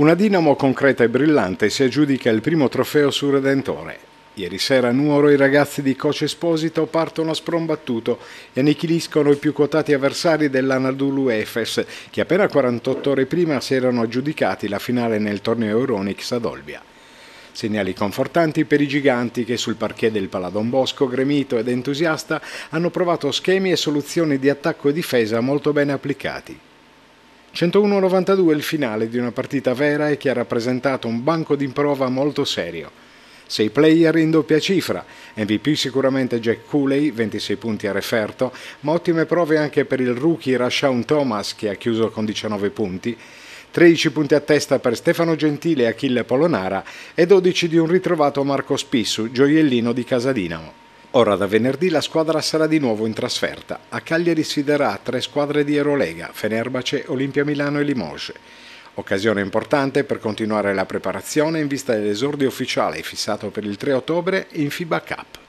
Una Dinamo concreta e brillante si aggiudica il primo trofeo su Redentore. Ieri sera a Nuoro i ragazzi di coach Esposito partono a sprombattuto e annichiliscono i più quotati avversari dell'Anadolu Efes, che appena 48 ore prima si erano aggiudicati la finale nel torneo Euronics ad Olbia. Segnali confortanti per i giganti che sul parquet del Pala Don Bosco, gremito ed entusiasta, hanno provato schemi e soluzioni di attacco e difesa molto bene applicati. 101-92 il finale di una partita vera e che ha rappresentato un banco di prova molto serio. 6 player in doppia cifra, MVP sicuramente Jack Cooley, 26 punti a referto, ma ottime prove anche per il rookie Rashawn Thomas che ha chiuso con 19 punti, 13 punti a testa per Stefano Gentile e Achille Polonara e 12 di un ritrovato Marco Spissu, gioiellino di Casa Dinamo. Ora da venerdì la squadra sarà di nuovo in trasferta. A Cagliari sfiderà 3 squadre di Eurolega, Fenerbahce, Olimpia Milano e Limoges. Occasione importante per continuare la preparazione in vista dell'esordio ufficiale fissato per il 3 ottobre in FIBA Cup.